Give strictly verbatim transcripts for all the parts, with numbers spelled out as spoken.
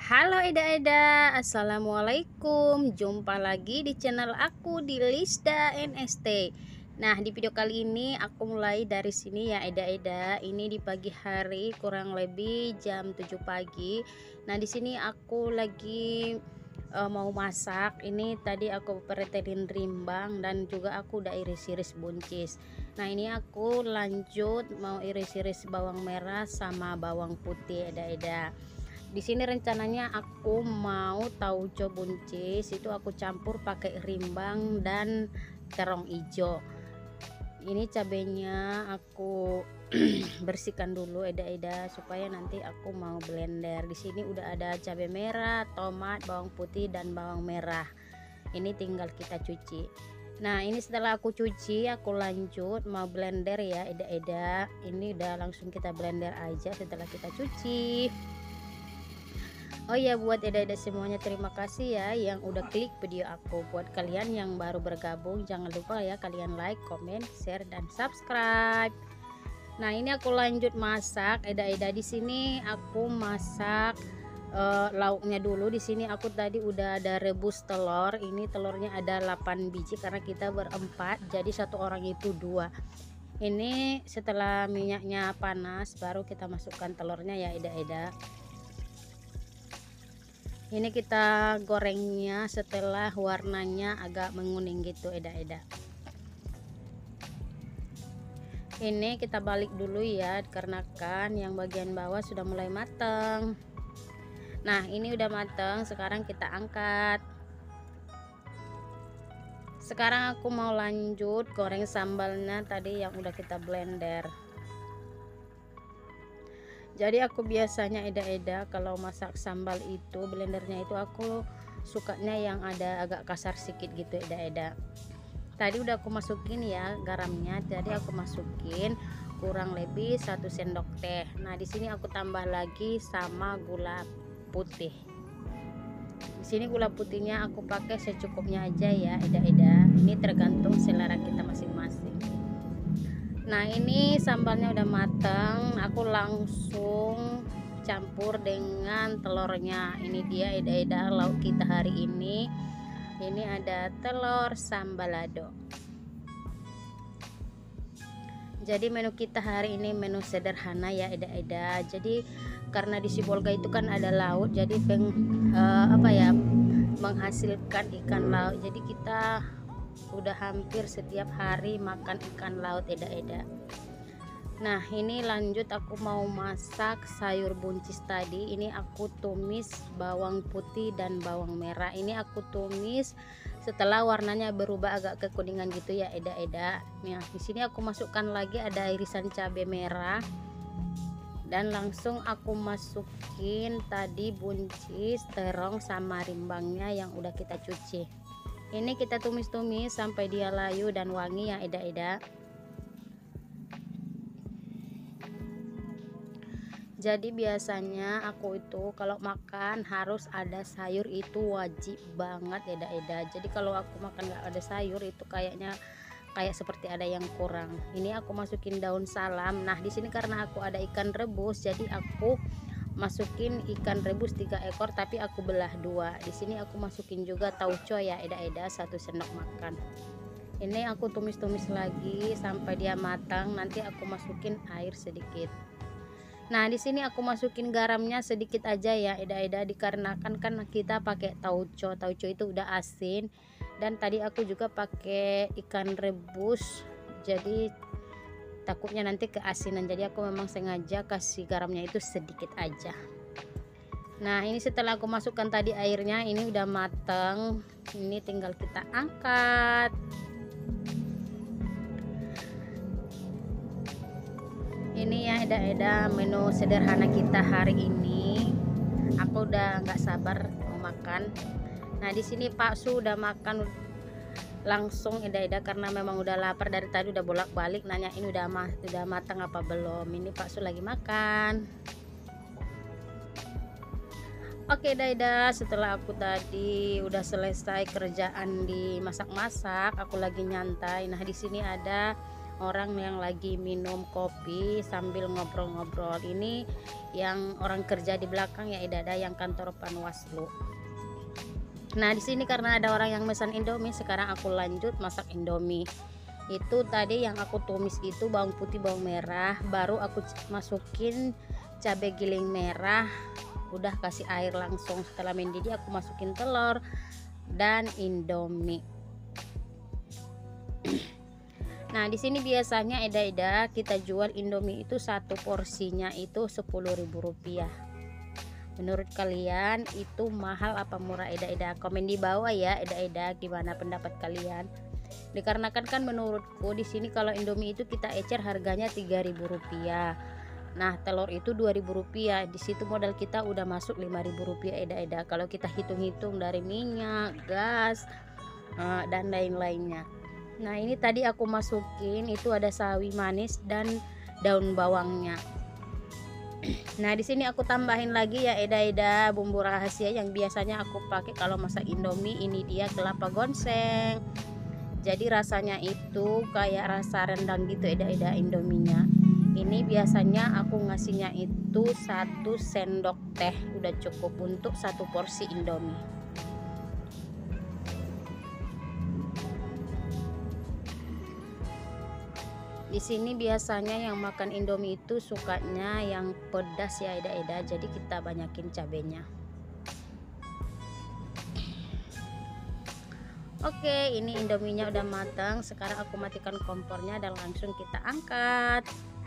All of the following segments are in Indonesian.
Halo Eda-Eda, Assalamualaikum. Jumpa lagi di channel aku di Lisda N S T. Nah, di video kali ini aku mulai dari sini ya Eda-Eda. Ini di pagi hari kurang lebih jam tujuh pagi. Nah, di sini aku lagi uh, mau masak. Ini tadi aku pretelin rimbang dan juga aku udah iris-iris buncis. Nah, ini aku lanjut mau iris-iris bawang merah sama bawang putih Eda-Eda. Di sini rencananya aku mau tauco buncis itu aku campur pakai rimbang dan terong hijau. Ini cabenya aku bersihkan dulu Eda-Eda supaya nanti aku mau blender. Di sini udah ada cabai merah, tomat, bawang putih dan bawang merah. Ini tinggal kita cuci. Nah, ini setelah aku cuci aku lanjut mau blender ya Eda-Eda. Ini udah langsung kita blender aja setelah kita cuci. Oh ya, buat Eda-Eda semuanya terima kasih ya yang udah klik video aku. Buat kalian yang baru bergabung jangan lupa ya kalian like, comment, share dan subscribe. Nah, ini aku lanjut masak Eda-Eda. Di sini aku masak uh, lauknya dulu. Di sini aku tadi udah ada rebus telur. Ini telurnya ada delapan biji karena kita berempat. Jadi satu orang itu dua. Ini setelah minyaknya panas baru kita masukkan telurnya ya Eda-Eda. Ini kita gorengnya setelah warnanya agak menguning gitu Eda-Eda. Ini kita balik dulu ya, dikarenakan yang bagian bawah sudah mulai matang. Nah, ini udah matang, sekarang kita angkat. Sekarang aku mau lanjut goreng sambalnya tadi yang udah kita blender. Jadi aku biasanya Eda-Eda kalau masak sambal itu blendernya itu aku sukanya yang ada agak kasar sedikit gitu Eda-Eda. Tadi udah aku masukin ya garamnya, jadi aku masukin kurang lebih satu sendok teh. Nah, di sini aku tambah lagi sama gula putih. Di sini gula putihnya aku pakai secukupnya aja ya Eda-Eda. Ini tergantung selera kita masing-masing. Nah, ini sambalnya udah matang, aku langsung campur dengan telurnya. Ini dia Eda-Eda lauk kita hari ini. Ini ada telur sambalado. Jadi menu kita hari ini menu sederhana ya Eda-Eda. Jadi karena di Sibolga itu kan ada laut, jadi peng, uh, apa ya menghasilkan ikan laut. Jadi kita udah hampir setiap hari makan ikan laut Eda-Eda. Nah, ini lanjut aku mau masak sayur buncis tadi. Ini aku tumis bawang putih dan bawang merah. Ini aku tumis setelah warnanya berubah agak kekuningan gitu ya Eda-Eda. Nah, di sini aku masukkan lagi ada irisan cabai merah dan langsung aku masukin tadi buncis, terong sama rimbangnya yang udah kita cuci. Ini kita tumis-tumis sampai dia layu dan wangi ya Eda-Eda. Jadi biasanya aku itu kalau makan harus ada sayur, itu wajib banget Eda-Eda. Jadi kalau aku makan nggak ada sayur itu kayaknya kayak seperti ada yang kurang. Ini aku masukin daun salam. Nah, di sini karena aku ada ikan rebus, jadi aku masukin ikan rebus tiga ekor tapi aku belah dua. Di sini aku masukin juga tauco ya Eda-Eda satu sendok makan. Ini aku tumis-tumis lagi sampai dia matang. Nanti aku masukin air sedikit. Nah, di sini aku masukin garamnya sedikit aja ya Eda-Eda, dikarenakan kan kita pakai tauco. Tauco itu udah asin dan tadi aku juga pakai ikan rebus. Jadi takutnya nanti keasinan, jadi aku memang sengaja kasih garamnya itu sedikit aja. Nah, ini setelah aku masukkan tadi airnya, ini udah matang. Ini tinggal kita angkat. Ini ya Eda-Eda menu sederhana kita hari ini. Aku udah nggak sabar mau makan. Nah, di sini Pak Su udah makan langsung Eda-Eda karena memang udah lapar dari tadi, udah bolak-balik nanya ini udah ma udah matang apa belum. Ini Pak Su lagi makan. Oke Eda-Eda, setelah aku tadi udah selesai kerjaan di masak-masak, aku lagi nyantai. Nah, di sini ada orang yang lagi minum kopi sambil ngobrol-ngobrol. Ini yang orang kerja di belakang ya Eda, yang kantor Panwaslu. Nah di sini karena ada orang yang pesan Indomie, sekarang aku lanjut masak Indomie. Itu tadi yang aku tumis itu bawang putih, bawang merah, baru aku masukin cabai giling merah, udah kasih air langsung. Setelah mendidih aku masukin telur dan Indomie. Nah di sini biasanya Eda-Eda kita jual Indomie itu satu porsinya itu sepuluh ribu rupiah. Menurut kalian itu mahal apa murah Eda-Eda? Komen di bawah ya Eda-Eda, gimana pendapat kalian? Dikarenakan kan menurutku di sini kalau Indomie itu kita ecer harganya tiga ribu rupiah. Nah telur itu dua ribu rupiah. Di situ modal kita udah masuk lima ribu rupiah Eda-Eda. Kalau kita hitung-hitung dari minyak, gas, dan lain-lainnya. Nah ini tadi aku masukin itu ada sawi manis dan daun bawangnya. Nah di sini aku tambahin lagi ya Eda-Eda bumbu rahasia yang biasanya aku pakai kalau masak Indomie. Ini dia kelapa gonseng. Jadi rasanya itu kayak rasa rendang gitu Eda-Eda Indominya. Ini biasanya aku ngasihnya itu satu sendok teh udah cukup untuk satu porsi Indomie. Di sini biasanya yang makan Indomie itu sukanya yang pedas ya Eda-Eda, jadi kita banyakin cabenya. Oke, ini Indominya udah matang. Sekarang aku matikan kompornya dan langsung kita angkat.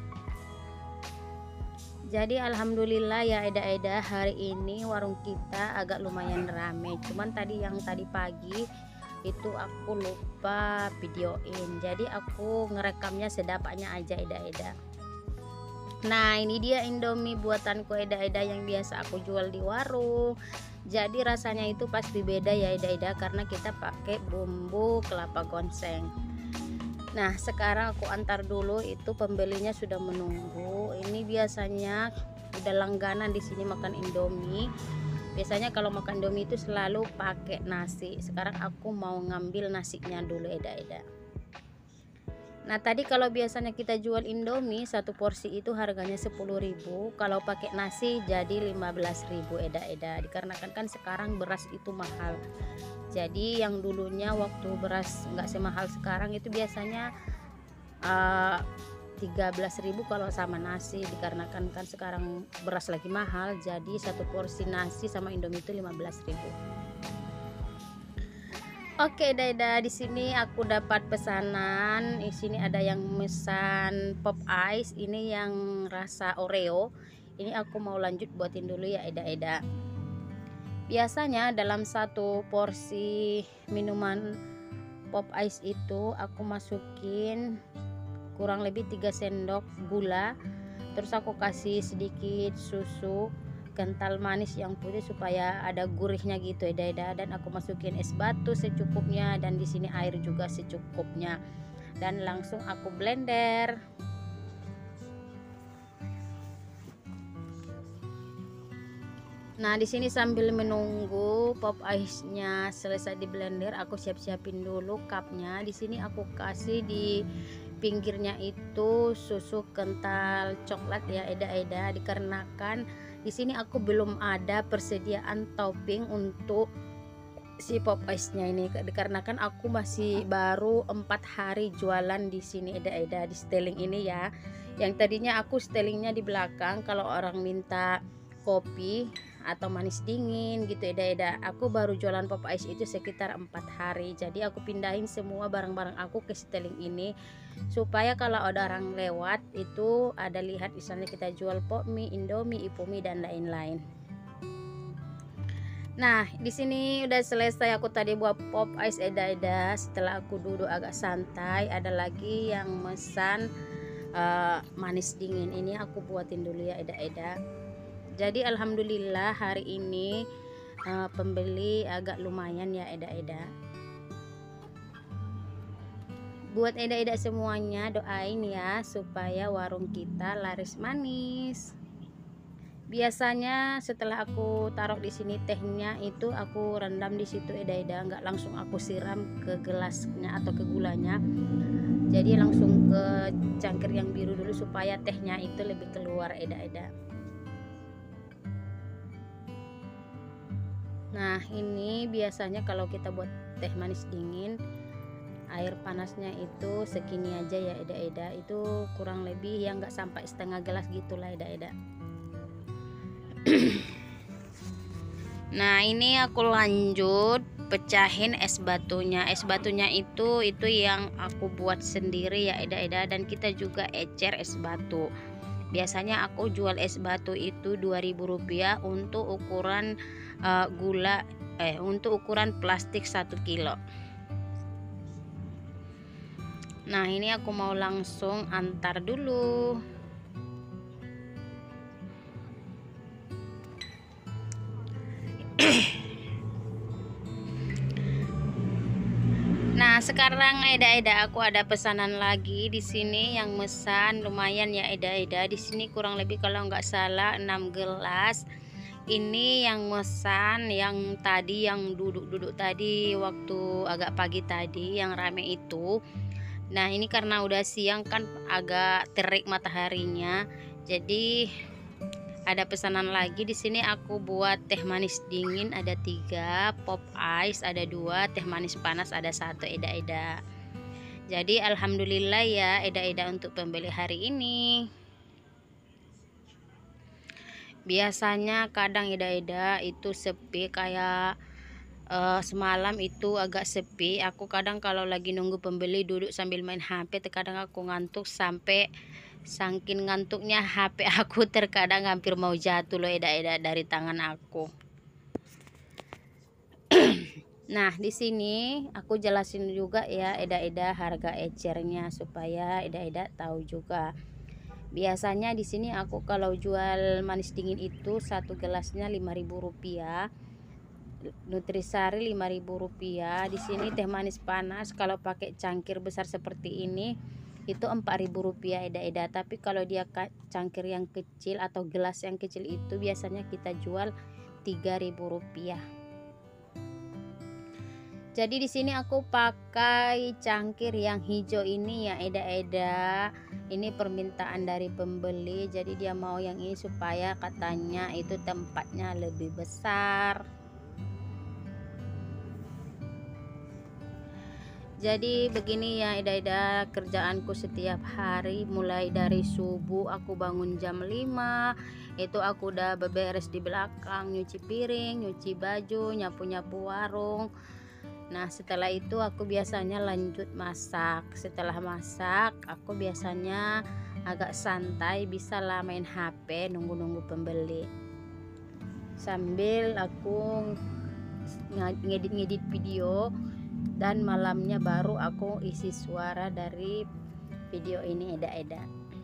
Jadi alhamdulillah ya Eda-Eda, hari ini warung kita agak lumayan rame. Cuman tadi yang tadi pagi itu aku lupa videoin, jadi aku ngerekamnya sedapatnya aja Eda-Eda. Nah ini dia Indomie buatanku Eda-Eda yang biasa aku jual di warung. Jadi rasanya itu pasti beda ya Eda-Eda karena kita pakai bumbu kelapa gonseng. Nah sekarang aku antar dulu, itu pembelinya sudah menunggu. Ini biasanya udah langganan di sini makan Indomie. Biasanya kalau makan Indomie itu selalu pakai nasi. Sekarang aku mau ngambil nasinya dulu Eda-Eda. Nah tadi kalau biasanya kita jual Indomie satu porsi itu harganya sepuluh ribu. Kalau pakai nasi jadi lima belas ribu Eda-Eda. Dikarenakan kan sekarang beras itu mahal. Jadi yang dulunya waktu beras nggak semahal sekarang itu biasanya uh, tiga belas ribu kalau sama nasi. Dikarenakan kan sekarang beras lagi mahal, jadi satu porsi nasi sama Indomie itu lima belas ribu. Oke Eda-Eda, di sini aku dapat pesanan. Di sini ada yang pesan pop ice, ini yang rasa Oreo. Ini aku mau lanjut buatin dulu ya Eda-Eda. Biasanya dalam satu porsi minuman pop ice itu aku masukin kurang lebih tiga sendok gula, terus aku kasih sedikit susu kental manis yang putih supaya ada gurihnya gitu Eda-Eda, dan aku masukin es batu secukupnya, dan di sini air juga secukupnya, dan langsung aku blender. Nah di sini sambil menunggu pop ice-nya selesai di blender, aku siap-siapin dulu cupnya. Di sini aku kasih di pinggirnya itu susu kental coklat ya Eda-Eda, dikarenakan di sini aku belum ada persediaan topping untuk si pop ice-nya ini, dikarenakan aku masih baru empat hari jualan di sini Eda-Eda di styling ini ya. Yang tadinya aku stylingnya di belakang, kalau orang minta kopi atau manis dingin gitu Eda-Eda, aku baru jualan pop ice itu sekitar empat hari. Jadi aku pindahin semua barang-barang aku ke styling ini supaya kalau ada orang lewat itu ada lihat misalnya kita jual pop mie, Indomie, Ipomie dan lain-lain. Nah di sini udah selesai aku tadi buat pop ice Eda-Eda. Setelah aku duduk agak santai, ada lagi yang mesan uh, manis dingin. Ini aku buatin dulu ya Eda-Eda. Jadi alhamdulillah hari ini uh, pembeli agak lumayan ya Eda-Eda. Buat Eda-Eda semuanya doain ya supaya warung kita laris manis. Biasanya setelah aku taruh di sini tehnya itu aku rendam di situ Eda-Eda, nggak langsung aku siram ke gelasnya atau ke gulanya. Jadi langsung ke cangkir yang biru dulu supaya tehnya itu lebih keluar eda-eda. Nah, ini biasanya kalau kita buat teh manis dingin, air panasnya itu segini aja ya eda-eda, itu kurang lebih ya nggak sampai setengah gelas gitulah eda-eda. Nah, ini aku lanjut pecahin es batunya. Es batunya itu itu yang aku buat sendiri ya eda-eda, dan kita juga ecer es batu. Biasanya aku jual es batu itu dua ribu rupiah untuk ukuran uh, gula eh untuk ukuran plastik satu kilo. Nah, ini aku mau langsung antar dulu. Nah, sekarang eda-eda aku ada pesanan lagi di sini yang mesan lumayan ya eda-eda. Di sini kurang lebih kalau nggak salah enam gelas. Ini yang mesan yang tadi yang duduk-duduk tadi waktu agak pagi tadi yang rame itu. Nah, ini karena udah siang kan agak terik mataharinya. Jadi ada pesanan lagi di sini. Aku buat teh manis dingin ada tiga, pop ice ada dua, teh manis panas ada satu eda-eda. Jadi alhamdulillah ya eda-eda untuk pembeli hari ini. Biasanya kadang eda-eda itu sepi, kayak uh, semalam itu agak sepi. Aku kadang kalau lagi nunggu pembeli duduk sambil main H P, terkadang aku ngantuk sampai saking ngantuknya H P aku terkadang hampir mau jatuh loh eda-eda dari tangan aku. Nah, di sini aku jelasin juga ya eda-eda harga ecernya supaya eda-eda tahu juga. Biasanya di sini aku kalau jual manis dingin itu satu gelasnya lima ribu rupiah. Nutrisari lima ribu rupiah. Di sini teh manis panas kalau pakai cangkir besar seperti ini itu empat ribu rupiah eda-eda. Tapi kalau dia cangkir yang kecil atau gelas yang kecil itu biasanya kita jual tiga ribu rupiah. Jadi di sini aku pakai cangkir yang hijau ini ya eda-eda. Ini permintaan dari pembeli, jadi dia mau yang ini supaya katanya itu tempatnya lebih besar. Jadi begini ya eda-eda kerjaanku setiap hari, mulai dari subuh aku bangun jam lima, itu aku udah beberes di belakang, nyuci piring, nyuci baju, nyapu-nyapu warung. Nah, setelah itu aku biasanya lanjut masak. Setelah masak aku biasanya agak santai, bisa lah main H P nunggu-nunggu pembeli, sambil aku ngedit-ngedit video, dan malamnya baru aku isi suara dari video ini eda-eda.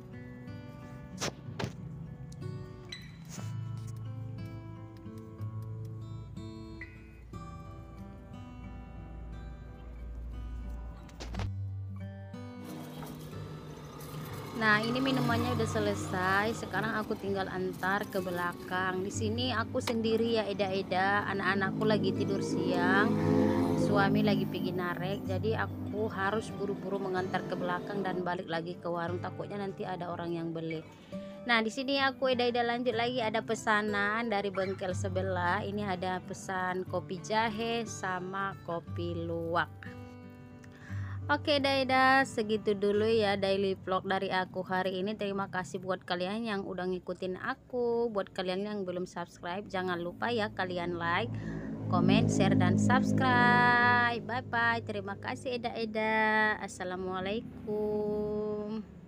Nah, ini minumannya udah selesai. Sekarang aku tinggal antar ke belakang. Di sini aku sendiri ya eda-eda. Anak-anakku lagi tidur siang, suami lagi pergi narek. Jadi aku harus buru-buru mengantar ke belakang dan balik lagi ke warung. Takutnya nanti ada orang yang beli. Nah, di sini aku eda-eda lanjut lagi, ada pesanan dari bengkel sebelah. Ini ada pesan kopi jahe sama kopi luwak. Oke eda-eda, segitu dulu ya daily vlog dari aku hari ini. Terima kasih buat kalian yang udah ngikutin aku. Buat kalian yang belum subscribe, jangan lupa ya kalian like, comment, share, dan subscribe. Bye bye. Terima kasih eda-eda. Assalamualaikum.